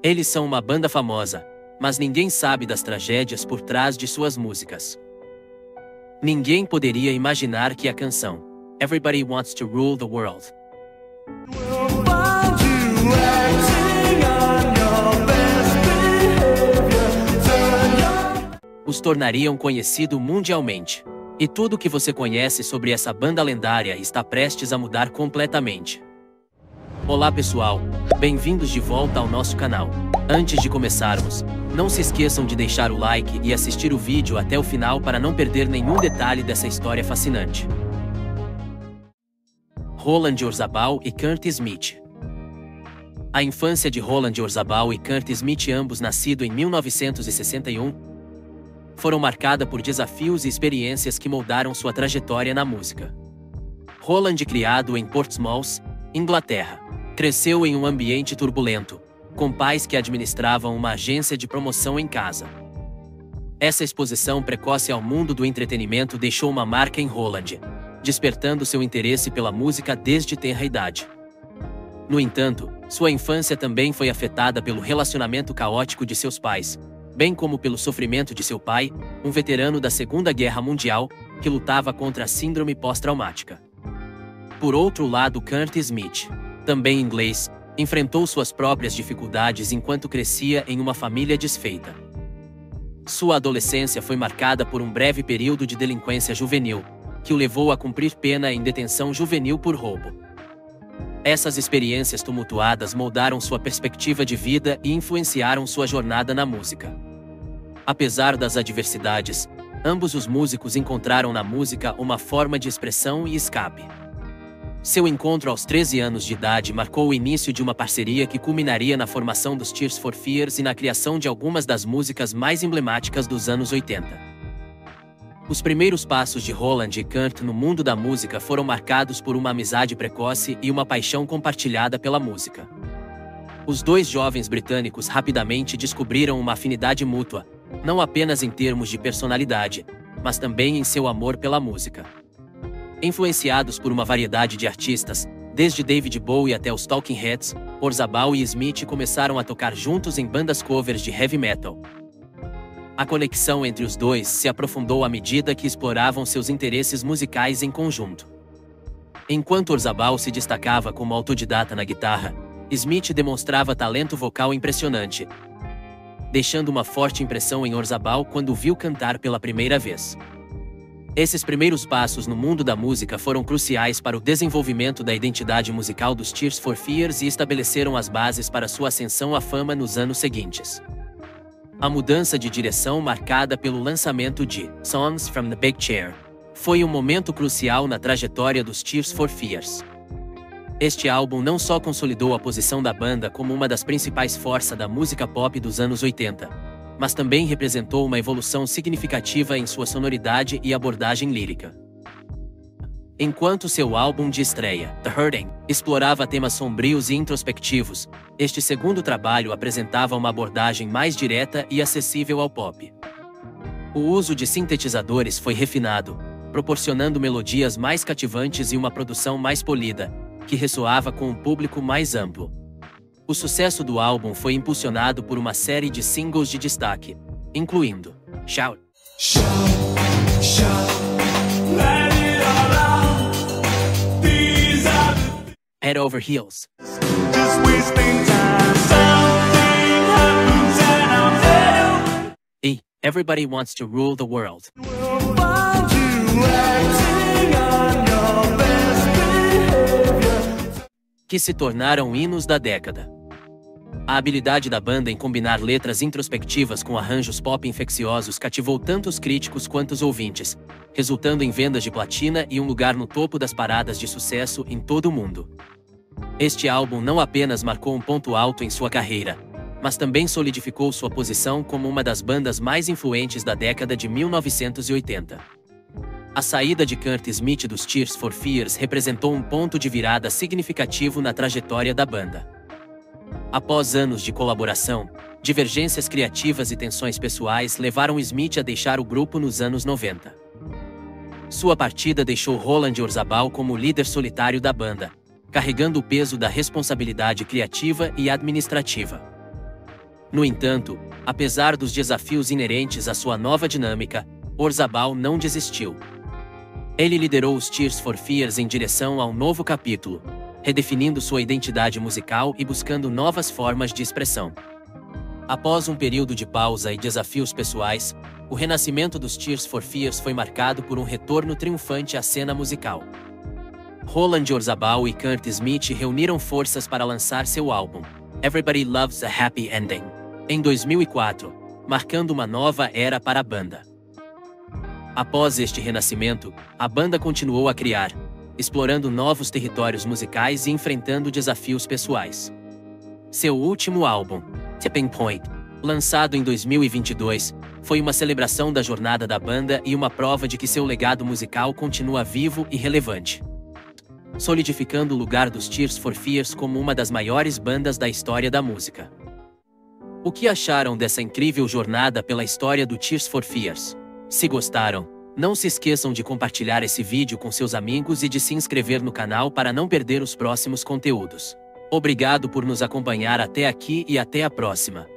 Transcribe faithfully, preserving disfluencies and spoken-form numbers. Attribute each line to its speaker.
Speaker 1: Eles são uma banda famosa, mas ninguém sabe das tragédias por trás de suas músicas. Ninguém poderia imaginar que a canção Everybody Wants to Rule the World os tornariam conhecido mundialmente. E tudo o que você conhece sobre essa banda lendária está prestes a mudar completamente. Olá pessoal, bem-vindos de volta ao nosso canal. Antes de começarmos, não se esqueçam de deixar o like e assistir o vídeo até o final para não perder nenhum detalhe dessa história fascinante. Roland Orzabal e Kurt Smith. A infância de Roland Orzabal e Kurt Smith, ambos nascidos em mil novecentos e sessenta e um, foram marcadas por desafios e experiências que moldaram sua trajetória na música. Roland, criado em Portsmouth, Inglaterra, cresceu em um ambiente turbulento, com pais que administravam uma agência de promoção em casa. Essa exposição precoce ao mundo do entretenimento deixou uma marca em Roland, despertando seu interesse pela música desde tenra idade. No entanto, sua infância também foi afetada pelo relacionamento caótico de seus pais, bem como pelo sofrimento de seu pai, um veterano da Segunda Guerra Mundial, que lutava contra a síndrome pós-traumática. Por outro lado, Kurt Smith, também inglês, enfrentou suas próprias dificuldades enquanto crescia em uma família desfeita. Sua adolescência foi marcada por um breve período de delinquência juvenil, que o levou a cumprir pena em detenção juvenil por roubo. Essas experiências tumultuadas moldaram sua perspectiva de vida e influenciaram sua jornada na música. Apesar das adversidades, ambos os músicos encontraram na música uma forma de expressão e escape. Seu encontro aos treze anos de idade marcou o início de uma parceria que culminaria na formação dos Tears for Fears e na criação de algumas das músicas mais emblemáticas dos anos oitenta. Os primeiros passos de Roland e Kurt no mundo da música foram marcados por uma amizade precoce e uma paixão compartilhada pela música. Os dois jovens britânicos rapidamente descobriram uma afinidade mútua, não apenas em termos de personalidade, mas também em seu amor pela música. Influenciados por uma variedade de artistas, desde David Bowie até os Talking Heads, Orzabal e Smith começaram a tocar juntos em bandas covers de heavy metal. A conexão entre os dois se aprofundou à medida que exploravam seus interesses musicais em conjunto. Enquanto Orzabal se destacava como autodidata na guitarra, Smith demonstrava talento vocal impressionante, deixando uma forte impressão em Orzabal quando o viu cantar pela primeira vez. Esses primeiros passos no mundo da música foram cruciais para o desenvolvimento da identidade musical dos Tears for Fears e estabeleceram as bases para sua ascensão à fama nos anos seguintes. A mudança de direção marcada pelo lançamento de Songs from the Big Chair foi um momento crucial na trajetória dos Tears for Fears. Este álbum não só consolidou a posição da banda como uma das principais forças da música pop dos anos oitenta, mas também representou uma evolução significativa em sua sonoridade e abordagem lírica. Enquanto seu álbum de estreia, The Hurting, explorava temas sombrios e introspectivos, este segundo trabalho apresentava uma abordagem mais direta e acessível ao pop. O uso de sintetizadores foi refinado, proporcionando melodias mais cativantes e uma produção mais polida, que ressoava com um público mais amplo. O sucesso do álbum foi impulsionado por uma série de singles de destaque, incluindo Shout,
Speaker 2: Shout, shout, let it all out. These are the
Speaker 1: Head Over Heels
Speaker 2: just wasting time. Something happens and I'm there.
Speaker 1: e Everybody Wants to Rule the World,
Speaker 2: We'll find you acting on your best behavior.
Speaker 1: que se tornaram hinos da década. A habilidade da banda em combinar letras introspectivas com arranjos pop infecciosos cativou tanto os críticos quanto os ouvintes, resultando em vendas de platina e um lugar no topo das paradas de sucesso em todo o mundo. Este álbum não apenas marcou um ponto alto em sua carreira, mas também solidificou sua posição como uma das bandas mais influentes da década de mil novecentos e oitenta. A saída de Kurt Smith dos Tears for Fears representou um ponto de virada significativo na trajetória da banda. Após anos de colaboração, divergências criativas e tensões pessoais levaram Smith a deixar o grupo nos anos noventa. Sua partida deixou Roland Orzabal como líder solitário da banda, carregando o peso da responsabilidade criativa e administrativa. No entanto, apesar dos desafios inerentes à sua nova dinâmica, Orzabal não desistiu. Ele liderou os Tears for Fears em direção a um novo capítulo, redefinindo sua identidade musical e buscando novas formas de expressão. Após um período de pausa e desafios pessoais, o renascimento dos Tears for Fears foi marcado por um retorno triunfante à cena musical. Roland Orzabal e Curtis Smith reuniram forças para lançar seu álbum, Everybody Loves a Happy Ending, em dois mil e quatro, marcando uma nova era para a banda. Após este renascimento, a banda continuou a criar, explorando novos territórios musicais e enfrentando desafios pessoais. Seu último álbum, Tipping Point, lançado em dois mil e vinte e dois, foi uma celebração da jornada da banda e uma prova de que seu legado musical continua vivo e relevante, solidificando o lugar dos Tears for Fears como uma das maiores bandas da história da música. O que acharam dessa incrível jornada pela história do Tears for Fears? Se gostaram, não se esqueçam de compartilhar esse vídeo com seus amigos e de se inscrever no canal para não perder os próximos conteúdos. Obrigado por nos acompanhar até aqui e até a próxima.